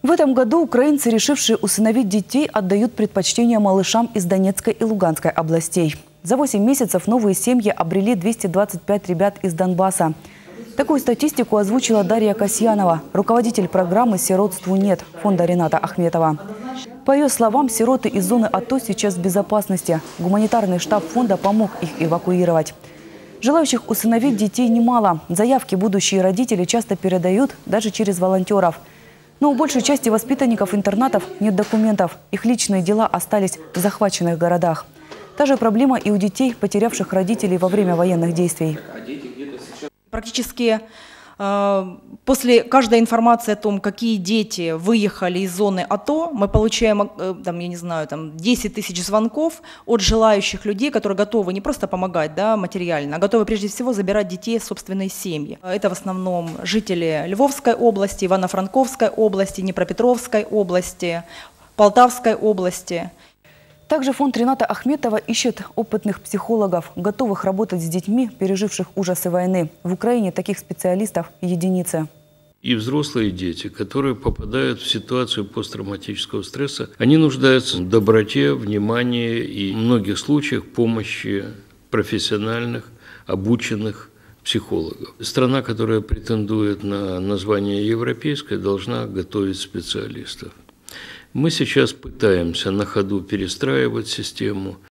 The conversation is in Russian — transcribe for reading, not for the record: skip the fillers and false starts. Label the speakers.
Speaker 1: В этом году украинцы, решившие усыновить детей, отдают предпочтение малышам из Донецкой и Луганской областей. За 8 месяцев новые семьи обрели 225 ребят из Донбасса. Такую статистику озвучила Дарья Касьянова, руководитель программы «Сиротству нет» фонда Рената Ахметова. По ее словам, сироты из зоны АТО сейчас в безопасности. Гуманитарный штаб фонда помог их эвакуировать. Желающих усыновить детей немало. Заявки будущие родители часто передают даже через волонтеров. Но у большей части воспитанников интернатов нет документов. Их личные дела остались в захваченных городах. Та же проблема и у детей, потерявших родителей во время военных действий.
Speaker 2: Практически после каждой информации о том, какие дети выехали из зоны АТО, мы получаем, там, я не знаю, 10 тысяч звонков от желающих людей, которые готовы не просто помогать, да, материально, а готовы прежде всего забирать детей в собственные семьи. Это в основном жители Львовской области, Ивано-Франковской области, Днепропетровской области, Полтавской области.
Speaker 1: Также фонд Рената Ахметова ищет опытных психологов, готовых работать с детьми, переживших ужасы войны. В Украине таких специалистов единицы.
Speaker 3: И взрослые дети, которые попадают в ситуацию посттравматического стресса, они нуждаются в доброте, внимании и в многих случаях помощи профессиональных, обученных психологов. Страна, которая претендует на название европейское, должна готовить специалистов. Мы сейчас пытаемся на ходу перестраивать систему.